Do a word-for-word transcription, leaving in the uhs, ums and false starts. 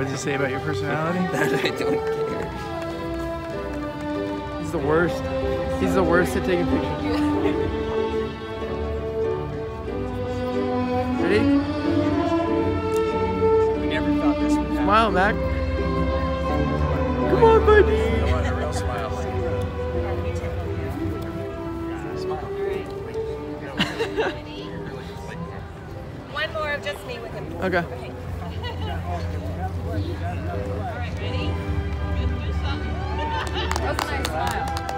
What does it say about your personality? That I don't care. He's the worst. He's the worst at taking pictures. Ready? We never thought this would happen. Smile, Mac. Come on, buddy. I want a real smile. Smile. One more of just me with him. Okay. Okay. All right, ready? That was a nice smile.